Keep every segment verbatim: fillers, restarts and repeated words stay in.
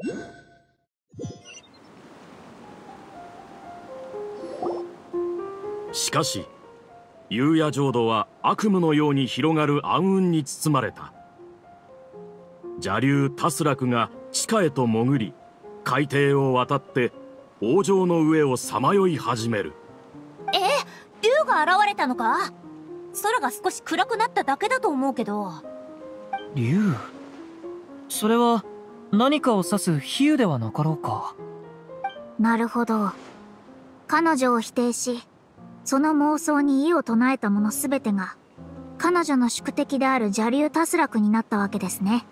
しかし幽夜浄土は悪夢のように広がる暗雲に包まれた。邪竜タスラクが地下へと潜り、海底を渡って王城の上をさまよい始める。 え、竜が現れたのか？空が少し暗くなっただけだと思うけど。 竜？それは何かを指す比喩ではなかろうか。 なるほど。彼女を否定し、その妄想に異を唱えたものすべてが彼女の宿敵である邪竜タスラクになったわけですね。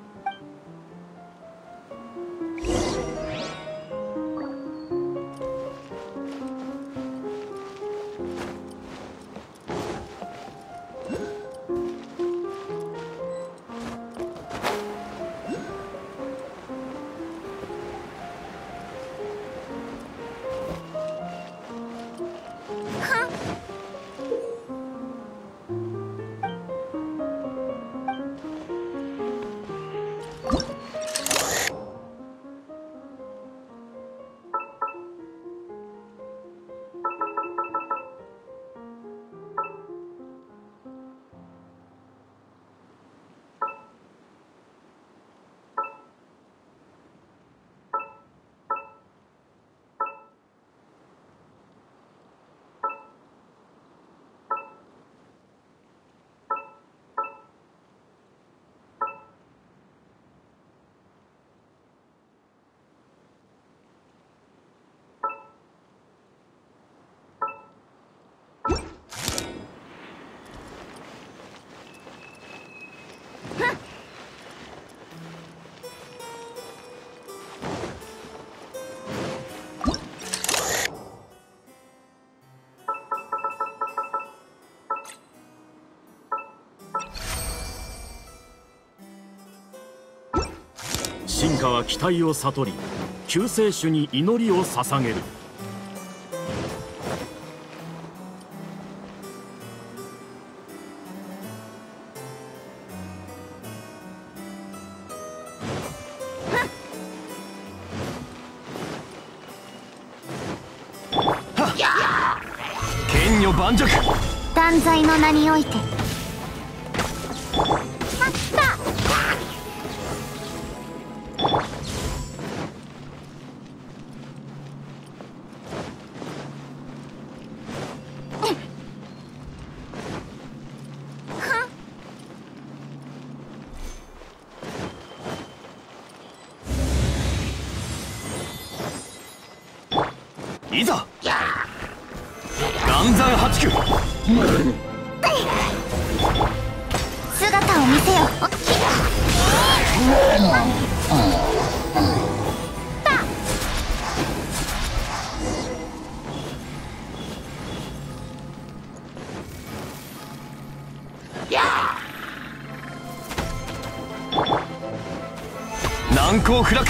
進化は期待を悟り、救世主に祈りを捧げる。 剣女盤石。 断罪の名において。 いざ岩山八九。 姿を見せよ。 難攻不落。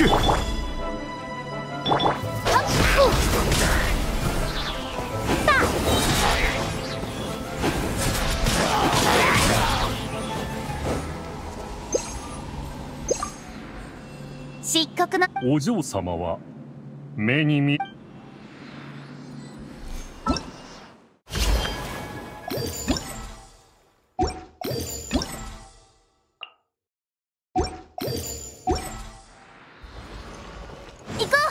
漆黒のお嬢様は目に見行こ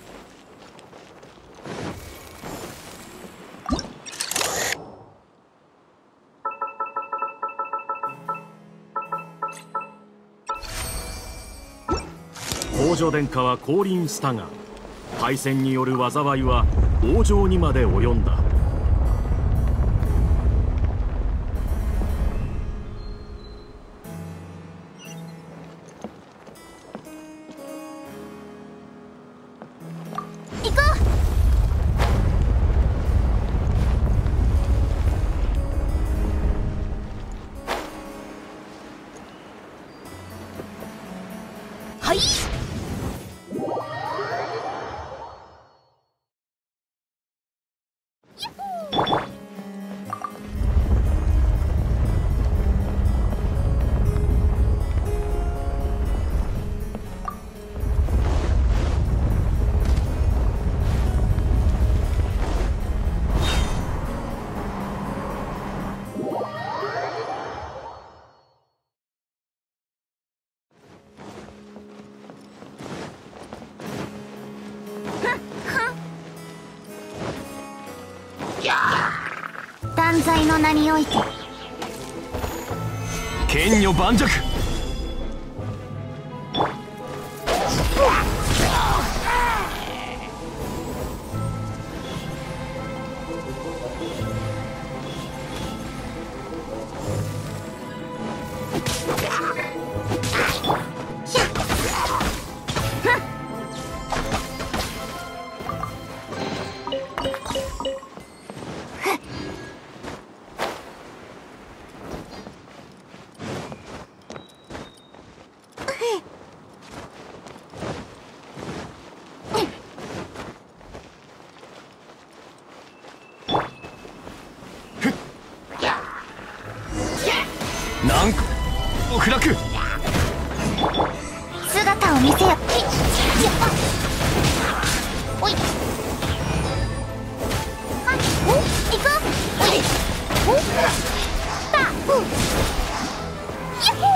王女殿下は降臨したが、大戦による災いは王城にまで及んだ。 う行こう。はい。 罪の名において剣女盤石。なんおくらく姿を見せよ。おい、はい、お、行く。おい、お、た、う、ヤッホ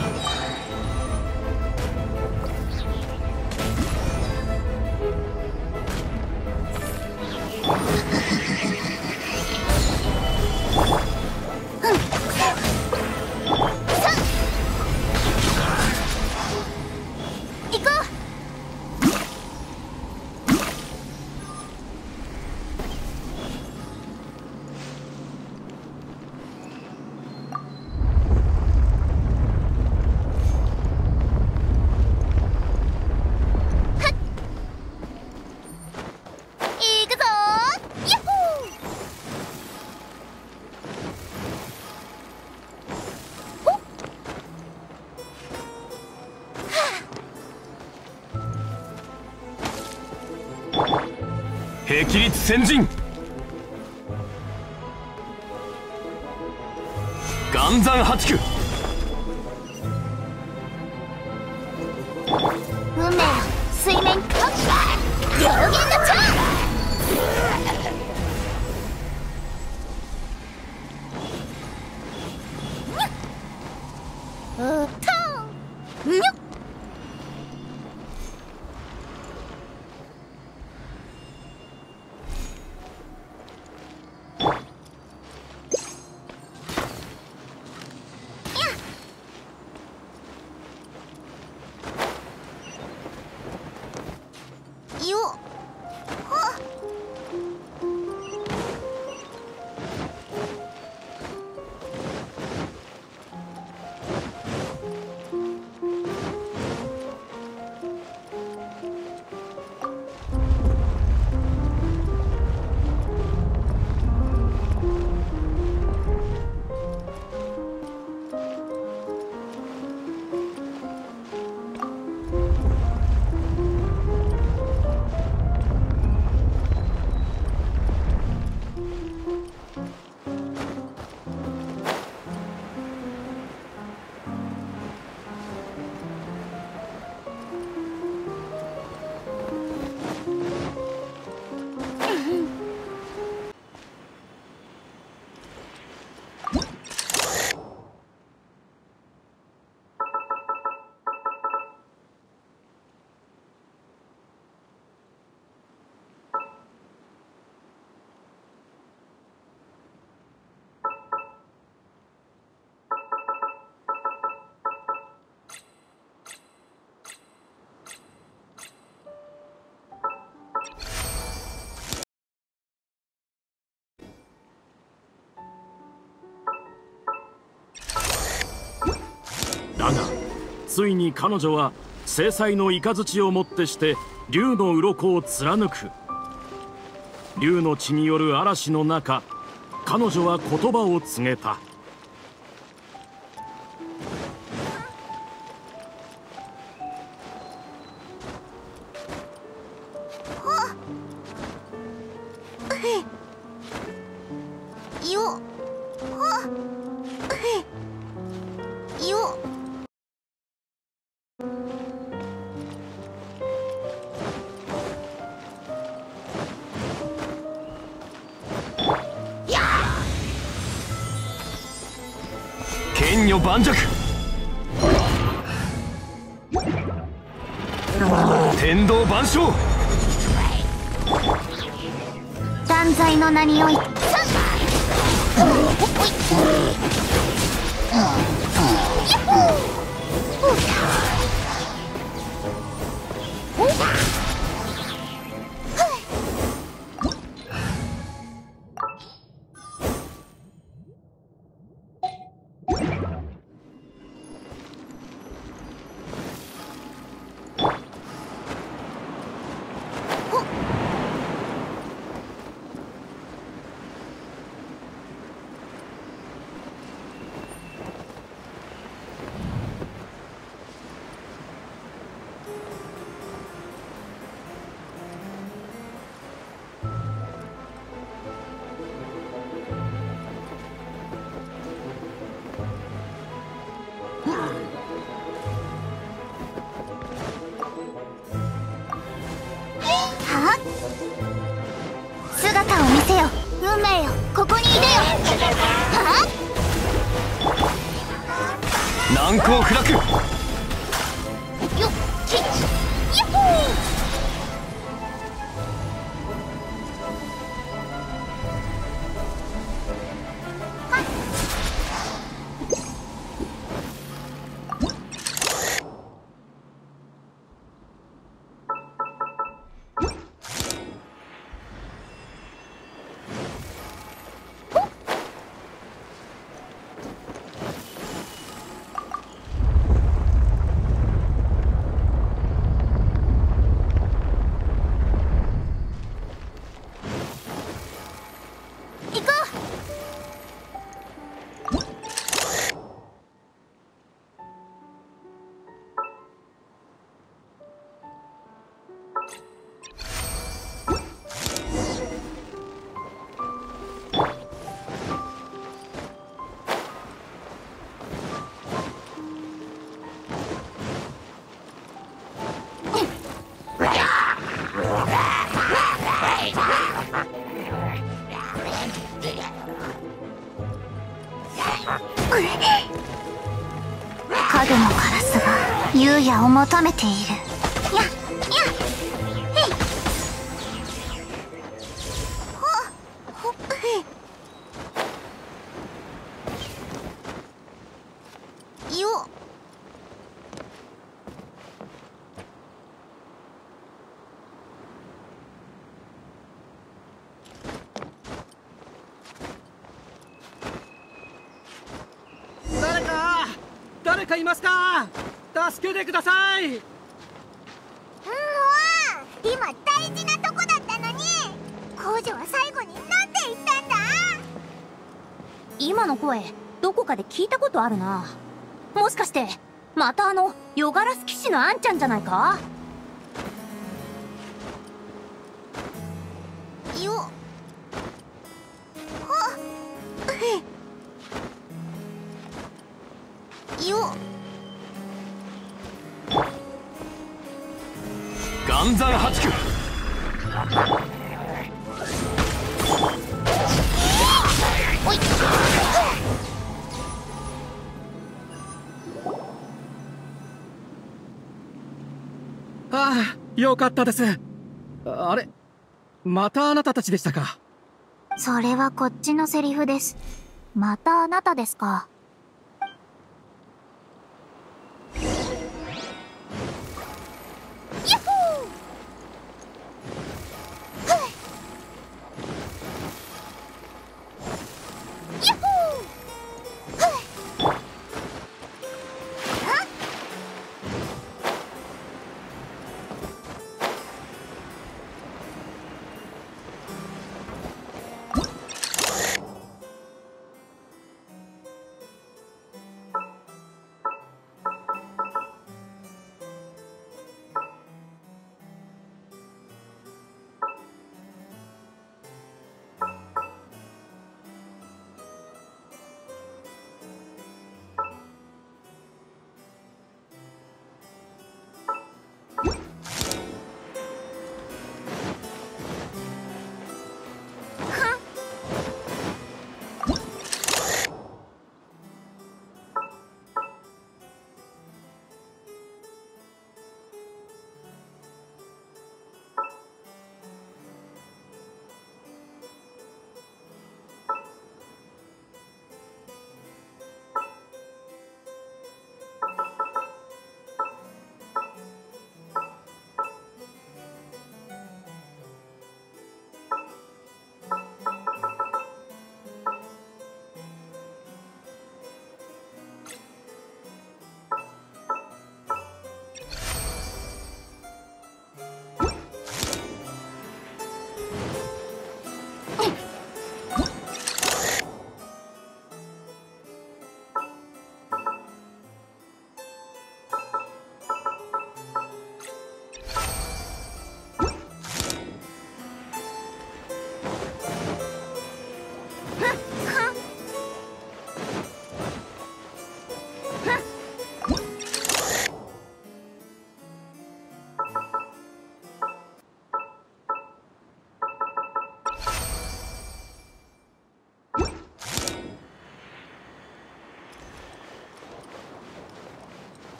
霹靂先陣。岩山八九。 運命よ、水面突破、両弦のチャン。うーたんにょっ。よっ、はっ。 だがついに彼女は制裁の雷をもってして竜の鱗を貫く。竜の血による嵐の中、彼女は言葉を告げた。 よっ、はっ、よっ。 剣女盤石。天道万象。 断罪の名において。 姿を見せよ、運命よ、ここにいでよ。は難攻不落。 っよっきっやっほー。影のカラスが優也を求めている。やっやっへいほほっへいよっ。 誰か誰かいますか？助けてください。 うんわー、今大事なとこだったのに工女は最後に何て言ったんだ？ 今の声どこかで聞いたことあるな。もしかしてまたあの夜ガラス騎士のあんちゃんじゃないか？ よっはっへよっ。 岩山八九。 おいああ、よかったです。あれ、またあなたたちでしたか。 それはこっちのセリフです。またあなたですか。ヤッホー。ふっヤッホー。ふっあ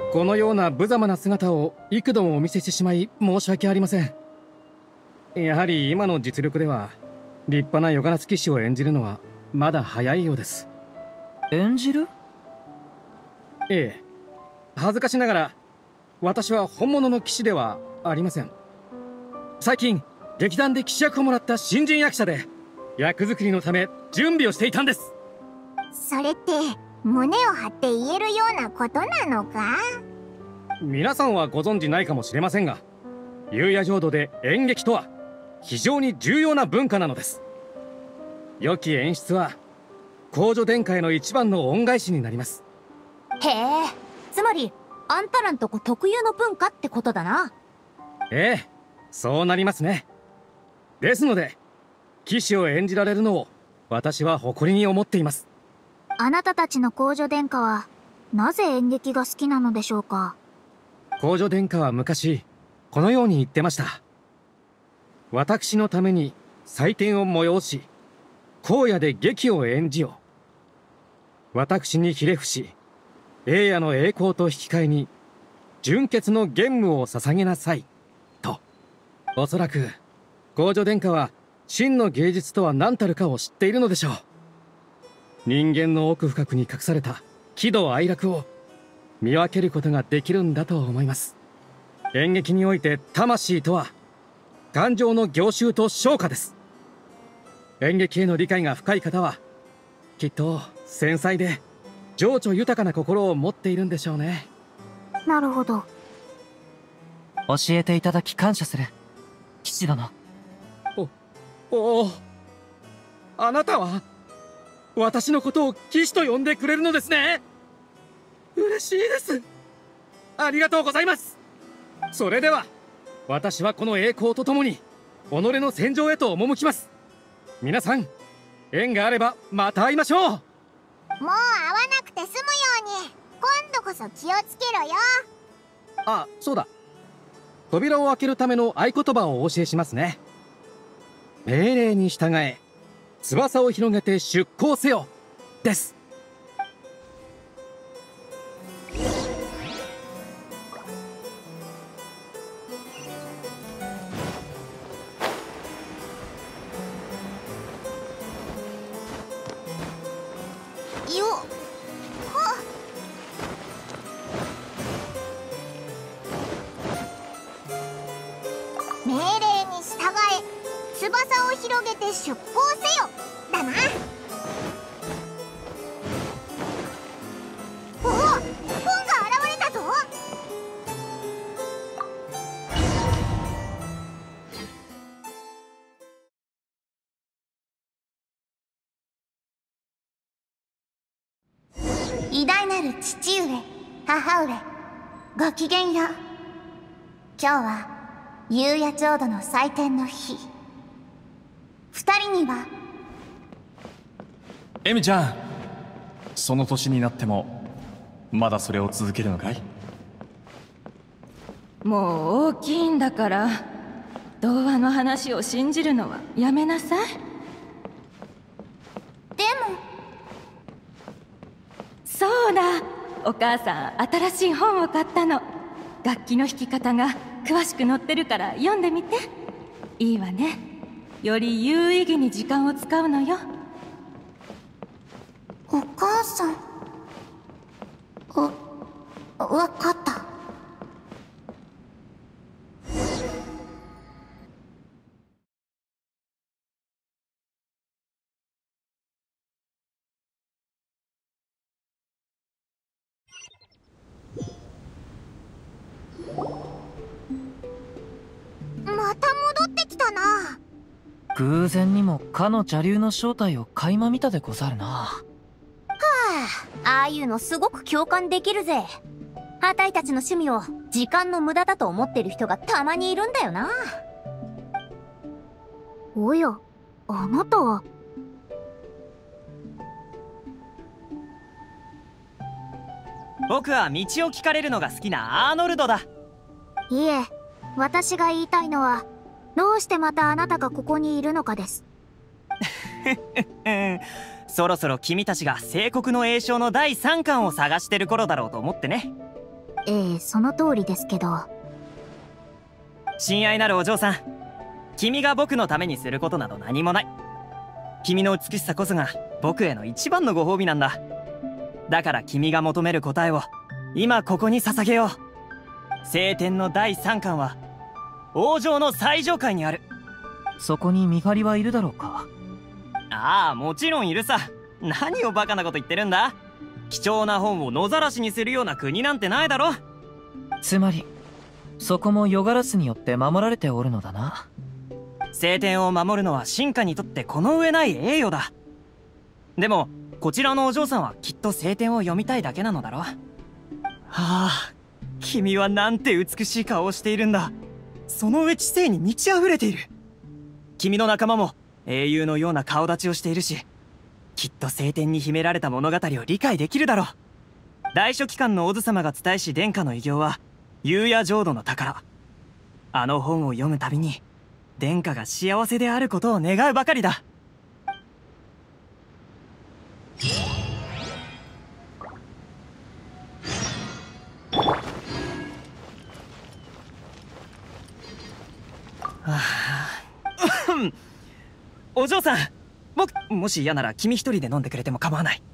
このような無様な姿を幾度もお見せしてしまい申し訳ありません。やはり今の実力では立派なヨガラス騎士を演じるのはまだ早いようです。 演じる？ ええ、恥ずかしながら私は本物の騎士ではありません。最近劇団で騎士役をもらった新人役者で役作りのため準備をしていたんです。 それって胸を張って言えるようなことなのか？ 皆さんはご存知ないかもしれませんが、裕也浄土で演劇とは非常に重要な文化なのです。良き演出は公女殿下への一番の恩返しになります。 へえ、つまりあんたらんとこ特有の文化ってことだな。 ええ、そうなりますね。ですので騎士を演じられるのを私は誇りに思っています。 あなたたちの公女殿下はなぜ演劇が好きなのでしょうか？ 公女殿下は昔このように言ってました。私のために祭典を催し、荒野で劇を演じよ。私にひれ伏し、栄夜の栄光と引き換えに純潔の玄武を捧げなさいと。おそらく公女殿下は真の芸術とは何たるかを知っているのでしょう。人間の奥深くに隠された喜怒哀楽を見分けることができるんだと思います。演劇において魂とは感情の凝集と昇華です。演劇への理解が深い方はきっと繊細で情緒豊かな心を持っているんでしょうね。 なるほど。 教えていただき感謝する、騎士殿。 お、おお、あなたは私のことを騎士と呼んでくれるのですね。嬉しいです。ありがとうございます。それでは私はこの栄光とともに己の戦場へと赴きます。皆さん、縁があればまた会いましょう。 もう会わなくて済むように今度こそ気をつけろよ。 あ、そうだ。扉を開けるための合言葉をお教えしますね。命令に従え、翼を広げて出航せよです。 よっ、はっ。命令に従え、翼を広げて出航せよだな。おお、本が現れたぞ。 偉大なる父上、母上、ごきげんよう。今日は裕也浄土の祭典の日。二人にはエミちゃん、その年になってもまだそれを続けるのかい？ もう大きいんだから童話の話を信じるのはやめなさい。 でもそうだ、お母さん新しい本を買ったの。楽器の弾き方が詳しく載ってるから読んでみて。いいわね。より有意義に時間を使うのよ。 お母さん、わ、わかった。 また戻ってきたな。 偶然にもかの邪竜の正体を垣間見たでござるな。 ああいうのすごく共感できるぜ。あたいたちの趣味を時間の無駄だと思ってる人がたまにいるんだよな。 おや、あなたは。 僕は道を聞かれるのが好きなアーノルドだ。 いえ、私が言いたいのはどうしてまたあなたがここにいるのかです。 そろそろ君たちが聖国の栄唱のだいさんかんを探してる頃だろうと思ってね。 ええ、その通りですけど。 親愛なるお嬢さん、君が僕のためにすることなど何もない。君の美しさこそが僕への一番のご褒美なんだ。だから君が求める答えを今ここに捧げよう。聖典のだいさんかんは王城の最上階にある。 そこに見張りはいるだろうか。 ああ、もちろんいるさ。何をバカなこと言ってるんだ。貴重な本を野ざらしにするような国なんてないだろ。 つまりそこも夜ガラスによって守られておるのだな。 聖典を守るのは臣下にとってこの上ない栄誉だ。でもこちらのお嬢さんはきっと聖典を読みたいだけなのだろ。はあ、君はなんて美しい顔をしているんだ。その上知性に満ち溢れている。君の仲間も英雄のような顔立ちをしているし、きっと聖典に秘められた物語を理解できるだろう。大書記官のオズ様が伝えし殿下の偉業は幽夜浄土の宝。あの本を読むたびに殿下が幸せであることを願うばかりだ。お嬢さん、僕もし嫌なら君一人で飲んでくれても構わない。